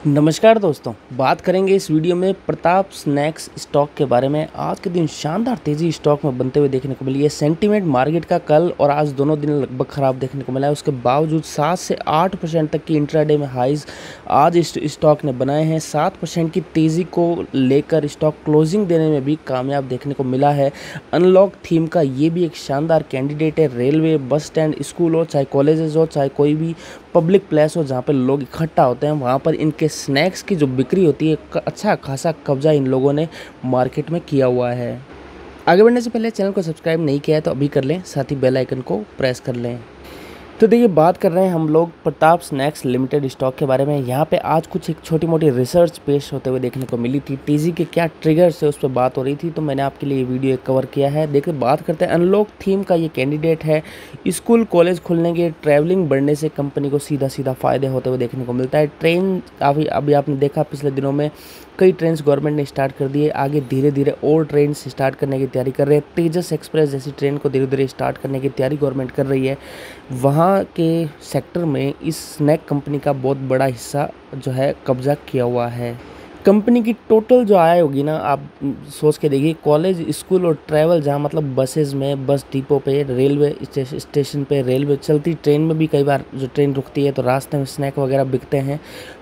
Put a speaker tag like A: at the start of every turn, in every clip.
A: नमस्कार दोस्तों, बात करेंगे इस वीडियो में प्रताप स्नैक्स स्टॉक के बारे में। आज के दिन शानदार तेज़ी स्टॉक में बनते हुए देखने को मिली है। सेंटीमेंट मार्केट का कल और आज दोनों दिन लगभग ख़राब देखने को मिला है। उसके बावजूद 7 से 8% तक की इंट्राडे में हाइज आज इस स्टॉक ने बनाए हैं। 7% की तेज़ी को लेकर स्टॉक क्लोजिंग देने में भी कामयाब देखने को मिला है। अनलॉक थीम का ये भी एक शानदार कैंडिडेट है। रेलवे, बस स्टैंड, स्कूल हो, चाहे कॉलेजेस हो, चाहे कोई भी पब्लिक प्लेस हो जहाँ पर लोग इकट्ठा होते हैं, वहाँ पर इनके स्नैक्स की जो बिक्री होती है, अच्छा खासा कब्जा इन लोगों ने मार्केट में किया हुआ है। आगे बढ़ने से पहले चैनल को सब्सक्राइब नहीं किया है तो अभी कर लें, साथ ही बेल आइकन को प्रेस कर लें। तो देखिए, बात कर रहे हैं हम लोग प्रताप स्नैक्स लिमिटेड स्टॉक के बारे में। यहाँ पे आज कुछ एक छोटी मोटी रिसर्च पेश होते हुए देखने को मिली थी। तेज़ी के क्या ट्रिगर्स है उस पर बात हो रही थी, तो मैंने आपके लिए ये वीडियो कवर किया है। देखिए, बात करते हैं अनलॉक थीम का ये कैंडिडेट है। स्कूल कॉलेज खुलने के, ट्रैवलिंग बढ़ने से कंपनी को सीधा सीधा फ़ायदे होते हुए देखने को मिलता है। ट्रेन काफ़ी, अभी आपने देखा पिछले दिनों में कई ट्रेन गवर्नमेंट ने स्टार्ट कर दिए। आगे धीरे धीरे और ट्रेन स्टार्ट करने की तैयारी कर रहे हैं। तेजस एक्सप्रेस जैसी ट्रेन को धीरे धीरे स्टार्ट करने की तैयारी गवर्नमेंट कर रही है। वहाँ के सेक्टर में इस स्नैक कंपनी का बहुत बड़ा हिस्सा जो है कब्जा किया हुआ है। कंपनी की टोटल जो आय होगी ना, आप सोच के देखिए, कॉलेज, स्कूल और ट्रैवल, जहाँ मतलब बसेस में, बस डिपो पे, रेलवे स्टेशन पे, रेलवे चलती ट्रेन में भी कई बार जो ट्रेन रुकती है तो रास्ते में स्नैक वगैरह बिकते हैं।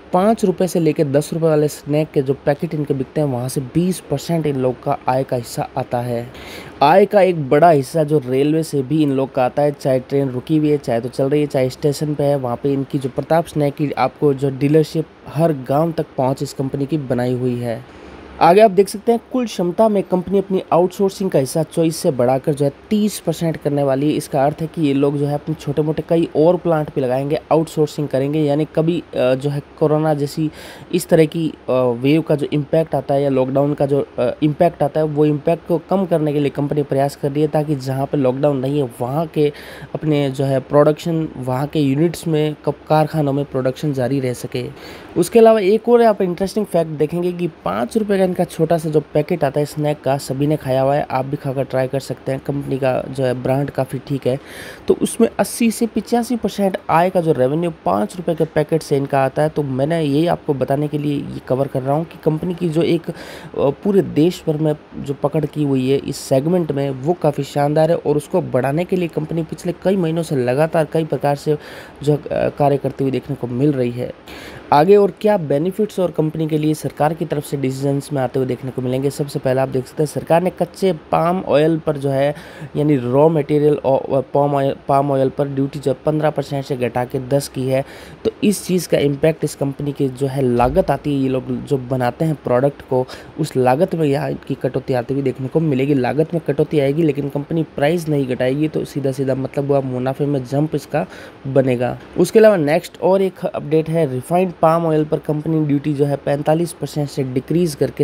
A: 5 रुपये से लेकर 10 रुपये वाले स्नैक के जो पैकेट इनके बिकते हैं, वहाँ से 20% इन लोग का आय का हिस्सा आता है। आय का एक बड़ा हिस्सा जो रेलवे से भी इन लोग का आता है, चाहे ट्रेन रुकी हुई है, चाहे तो चल रही है, चाहे स्टेशन पे है, वहाँ पे इनकी जो प्रताप स्नैक की आपको जो डीलरशिप हर गांव तक पहुँच इस कंपनी की बनाई हुई है। आगे आप देख सकते हैं कुल क्षमता में कंपनी अपनी आउटसोर्सिंग का हिस्सा 24 से बढ़ाकर जो है 30% करने वाली है। इसका अर्थ है कि ये लोग जो है अपने छोटे मोटे कई और प्लांट पे लगाएंगे, आउटसोर्सिंग करेंगे। यानी कभी जो है कोरोना जैसी इस तरह की वेव का जो इम्पैक्ट आता है या लॉकडाउन का जो इम्पैक्ट आता है, वो इम्पैक्ट को कम करने के लिए कंपनी प्रयास कर रही है, ताकि जहाँ पर लॉकडाउन नहीं है वहाँ के अपने जो है प्रोडक्शन, वहाँ के यूनिट्स में, कारखानों में प्रोडक्शन जारी रह सके। उसके अलावा एक और आप इंटरेस्टिंग फैक्ट देखेंगे कि 5 रुपये का इनका छोटा सा जो पैकेट आता है स्नैक का, सभी ने खाया हुआ है, आप भी खाकर ट्राई कर सकते हैं। कंपनी का जो है ब्रांड काफ़ी ठीक है। तो उसमें 80 से 85% आय का जो रेवेन्यू 5 रुपये के पैकेट से इनका आता है। तो मैंने यही आपको बताने के लिए ये कवर कर रहा हूँ कि कंपनी की जो एक पूरे देश भर में जो पकड़ की हुई है इस सेगमेंट में, वो काफ़ी शानदार है। और उसको बढ़ाने के लिए कंपनी पिछले कई महीनों से लगातार कई प्रकार से जो कार्य करती हुई देखने को मिल रही है। आगे और क्या बेनिफिट्स और कंपनी के लिए सरकार की तरफ से डिसीजंस में आते हुए देखने को मिलेंगे। सबसे पहले आप देख सकते हैं सरकार ने कच्चे पाम ऑयल पर जो है, यानी रॉ मटेरियल और पाम ऑयल पर ड्यूटी जो 15% से घटा के 10 की है। तो इस चीज़ का इम्पैक्ट इस कंपनी की जो है लागत आती है, ये लोग जो बनाते हैं प्रोडक्ट को, उस लागत में यहाँ की कटौती आती हुई देखने को मिलेगी। लागत में कटौती आएगी लेकिन कंपनी प्राइस नहीं घटाएगी, तो सीधा सीधा मतलब वह मुनाफे में जंप इसका बनेगा। उसके अलावा नेक्स्ट और एक अपडेट है, रिफाइंड पाम ऑयल पर कंपनी ड्यूटी जो है 45% से डिक्रीज़ करके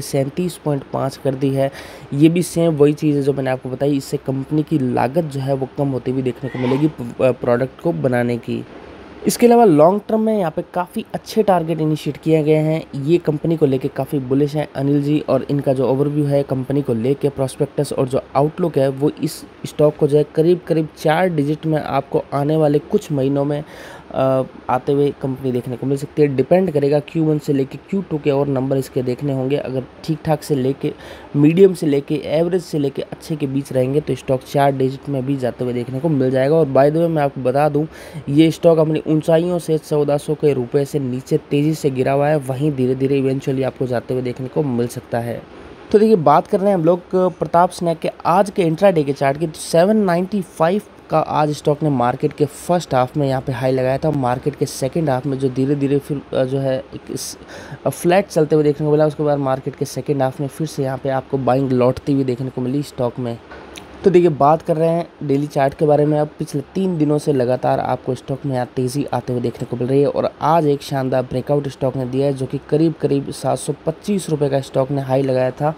A: 37.5 कर दी है। ये भी सेम वही चीज़ है जो मैंने आपको बताई। इससे कंपनी की लागत जो है वो कम होती हुई देखने को मिलेगी प्रोडक्ट को बनाने की। इसके अलावा लॉन्ग टर्म में यहाँ पे काफ़ी अच्छे टारगेट इनिशिएट किए गए हैं। ये कंपनी को लेके काफ़ी बुलिश हैं अनिल जी, और इनका जो ओवरव्यू है कंपनी को लेके, प्रोस्पेक्टस और जो आउटलुक है, वो इस स्टॉक को जो है करीब करीब 4 डिजिट में आपको आने वाले कुछ महीनों में आते हुए कंपनी देखने को मिल सकती है। डिपेंड करेगा Q1 से लेके Q2 के और नंबर इसके देखने होंगे। अगर ठीक ठाक से लेके, मीडियम से लेके, एवरेज से लेके अच्छे के बीच रहेंगे तो स्टॉक 4 डिजिट में भी जाते हुए देखने को मिल जाएगा। और बाय द वे मैं आपको बता दूं, ये स्टॉक अपनी ऊंचाइयों से 1400 के रुपये से नीचे तेज़ी से गिरा हुआ है, वहीं धीरे धीरे इवेंचुअली आपको जाते हुए देखने को मिल सकता है। तो देखिए, बात कर रहे हैं हम लोग प्रताप स्नैक के आज के इंट्राडे के चार्ट की, तो 795 का आज स्टॉक ने मार्केट के फर्स्ट हाफ में यहाँ पे हाई लगाया था। मार्केट के सेकंड हाफ में जो धीरे धीरे फिर जो है एक फ्लैट चलते हुए देखने को मिला। उसके बाद मार्केट के सेकंड हाफ में फिर से यहाँ पे आपको बाइंग लौटती हुई देखने को मिली स्टॉक में। तो देखिए, बात कर रहे हैं डेली चार्ट के बारे में। अब पिछले 3 दिनों से लगातार आपको स्टॉक में यहाँ तेज़ी आते हुए देखने को मिल रही है, और आज एक शानदार ब्रेकआउट स्टॉक ने दिया है, जो कि करीब करीब 725 रुपये का स्टॉक ने हाई लगाया था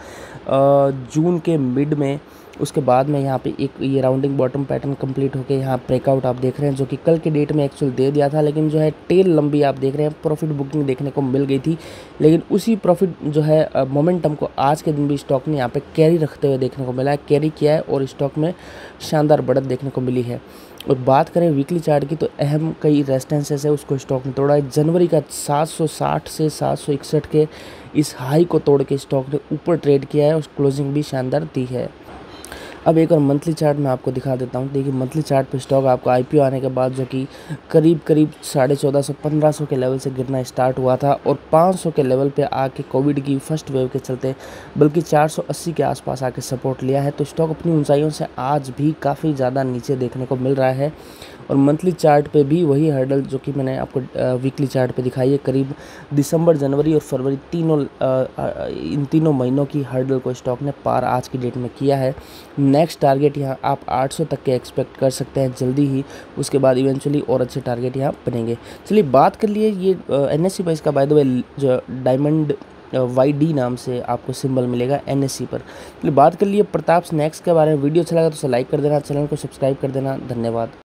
A: जून के मिड में। उसके बाद में यहाँ पे एक ये राउंडिंग बॉटम पैटर्न कंप्लीट होकर यहाँ ब्रेकआउट आप देख रहे हैं, जो कि कल के डेट में एक्चुअल दे दिया था, लेकिन जो है टेल लंबी आप देख रहे हैं, प्रॉफिट बुकिंग देखने को मिल गई थी। लेकिन उसी प्रॉफिट जो है मोमेंटम को आज के दिन भी स्टॉक ने यहाँ पे कैरी रखते हुए देखने को मिला है, कैरी किया है, और स्टॉक में शानदार बढ़त देखने को मिली है। और बात करें वीकली चार्ट की, तो अहम कई रेजिस्टेंसेस है उसको स्टॉक ने तोड़ा है। जनवरी का 760 से 761 के इस हाई को तोड़ के स्टॉक ने ऊपर ट्रेड किया है और क्लोजिंग भी शानदार दी है। अब एक और मंथली चार्ट मैं आपको दिखा देता हूँ। देखिए मंथली चार्ट पे स्टॉक आपको आईपीओ आने के बाद जो कि करीब 1450-1500 के लेवल से गिरना स्टार्ट हुआ था और 500 के लेवल पे आके कोविड की फर्स्ट वेव के चलते बल्कि 480 के आसपास आके सपोर्ट लिया है। तो स्टॉक अपनी ऊंचाइयों से आज भी काफ़ी ज़्यादा नीचे देखने को मिल रहा है और मंथली चार्ट पे भी वही हर्डल जो कि मैंने आपको वीकली चार्ट पे दिखाई है। करीब दिसंबर, जनवरी और फरवरी इन तीनों महीनों की हर्डल को स्टॉक ने पार आज की डेट में किया है। नेक्स्ट टारगेट यहाँ आप 800 तक के एक्सपेक्ट कर सकते हैं जल्दी ही। उसके बाद इवेंचुअली और अच्छे टारगेट यहाँ बनेंगे। चलिए बात कर लिए ये NSE पर, इसका बाय द वे जो डायमंड YD नाम से आपको सिंबल मिलेगा NSE पर। चलिए बात कर लिए प्रताप स्नैक्स के बारे में। वीडियो अच्छा लगा तो उसे लाइक कर देना, चैनल को सब्सक्राइब कर देना। धन्यवाद।